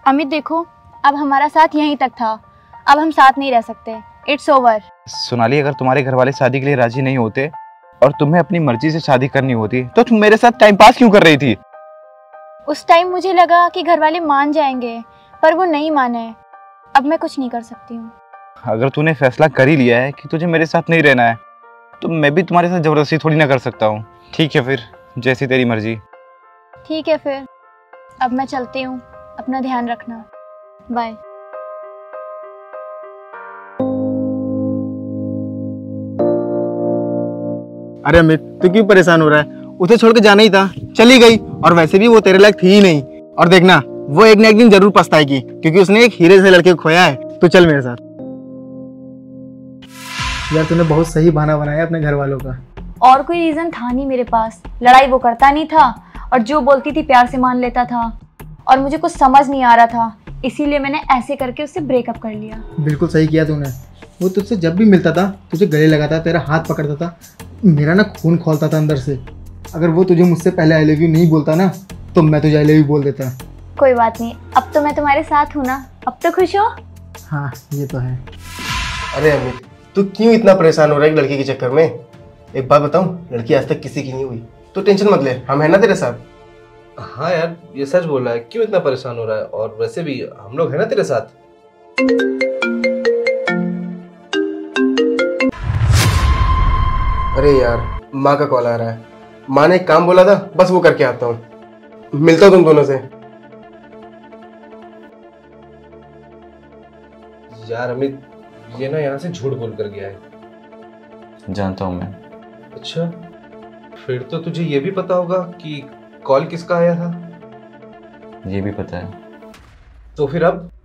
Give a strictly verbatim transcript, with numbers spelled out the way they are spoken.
अमित देखो, अब हमारा साथ यहीं तक था, अब हम साथ नहीं रह सकते। It's over. सोनाली, अगर तुम्हारे घर वाले शादी के लिए राजी नहीं होते और तुम्हें अपनी मर्जी से शादी करनी होती तो तुम मेरे साथ टाइम पास क्यों कर रही थी? उस टाइम मुझे लगा कि घर वाले मान जाएंगे, पर वो नहीं माने। अब मैं कुछ नहीं कर सकती हूँ। अगर तूने फैसला कर ही लिया है कि तुझे मेरे साथ नहीं रहना है तो मैं भी तुम्हारे साथ जबरदस्ती थोड़ी ना कर सकता हूँ। ठीक है फिर, जैसी तेरी मर्जी। ठीक है फिर, अब मैं चलती हूँ। अपना ध्यान रखना। बाय। अरे अमित, तू क्यों परेशान हो रहा है? उसे छोड़ के जाना ही था, चली गई। और वैसे भी वो तेरे लायक थी ही नहीं। और देखना, वो एक न एक दिन जरूर पछताएगी, क्योंकि उसने एक हीरे से लड़के को खोया है। तो चल मेरे साथ। यार तूने बहुत सही बहाना बनाया अपने घर वालों का। और कोई रीजन था नहीं मेरे पास। लड़ाई वो करता नहीं था और जो बोलती थी प्यार से मान लेता था, और मुझे कुछ समझ नहीं आ रहा था, इसीलिए मैंने ऐसे करके उससे ब्रेकअप कर लिया। बिल्कुल सही किया तूने। वो तुझसे जब भी मिलता था तुझे गले लगाता, तेरा हाथ पकड़ता था, मेरा ना खून खौलता था अंदर से। अगर वो तुझे मुझसे पहले आई लव यू नहीं बोलता ना तो मैं तुझे आई लव यू बोल देता। कोई बात नहीं, अब तो मैं तुम्हारे साथ हूँ ना। अब तो खुश हो? हाँ ये तो है। अरे अमित, तू क्यों इतना परेशान हो रहा है एक लड़की के चक्कर में? एक बात बताऊं, लड़की आज तक किसी की नहीं हुई। तो टेंशन मत ले, हम है ना तेरे साथ। हाँ यार, ये सच बोल रहा है। क्यों इतना परेशान हो रहा है? और वैसे भी हम लोग है ना तेरे साथ। अरे यार, माँ का कॉल आ रहा है। माँ ने एक काम बोला था, बस वो करके आता हूँ। मिलता हूँ तुम दोनों से। यार अमित, ये ना यहाँ से झूठ बोल कर गया है। जानता हूँ मैं। अच्छा, फिर तो तुझे ये भी पता होगा कि कॉल किसका आया था? ये भी पता है। तो फिर अब